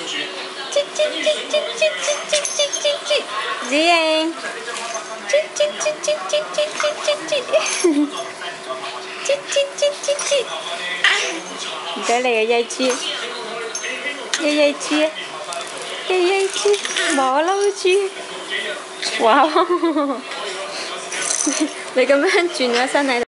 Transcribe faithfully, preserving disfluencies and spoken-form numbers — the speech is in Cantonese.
吱吱吱吱吱吱吱吱吱，子瑩，吱吱吱吱吱吱吱吱吱，吱吱吱吱吱，唔使嚟啊，曳豬，曳曳豬，曳曳豬，馬騮豬，哇！你咁樣轉咗身喺度。